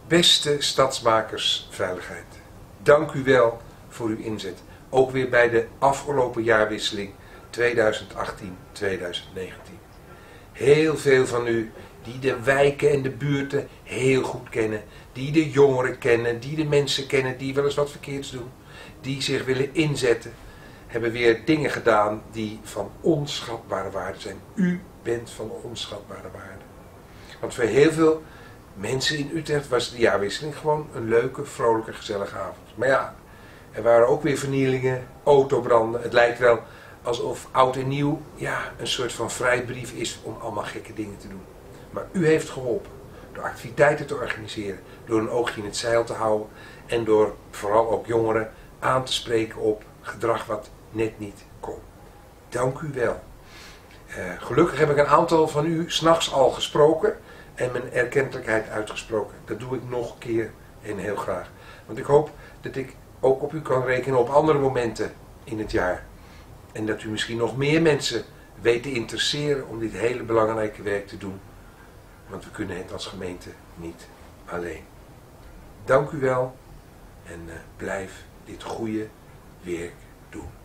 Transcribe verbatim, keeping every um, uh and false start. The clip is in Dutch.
Beste stadsmakers veiligheid, dank u wel voor uw inzet. Ook weer bij de afgelopen jaarwisseling tweeduizend achttien tweeduizend negentien. Heel veel van u die de wijken en de buurten heel goed kennen, die de jongeren kennen, die de mensen kennen die wel eens wat verkeerds doen, die zich willen inzetten, hebben weer dingen gedaan die van onschatbare waarde zijn. U bent van onschatbare waarde. Want voor heel veel mensen in Utrecht was de jaarwisseling gewoon een leuke, vrolijke, gezellige avond. Maar ja, er waren ook weer vernielingen, autobranden. Het lijkt wel alsof oud en nieuw ja, een soort van vrijbrief is om allemaal gekke dingen te doen. Maar u heeft geholpen door activiteiten te organiseren, door een oogje in het zeil te houden en door vooral ook jongeren aan te spreken op gedrag wat net niet kon. Dank u wel. Uh, gelukkig heb ik een aantal van u 's nachts al gesproken en mijn erkentelijkheid uitgesproken. Dat doe ik nog een keer en heel graag. Want ik hoop dat ik ook op u kan rekenen op andere momenten in het jaar. En dat u misschien nog meer mensen weet te interesseren om dit hele belangrijke werk te doen. Want we kunnen het als gemeente niet alleen. Dank u wel en uh, blijf dit goede werk doen.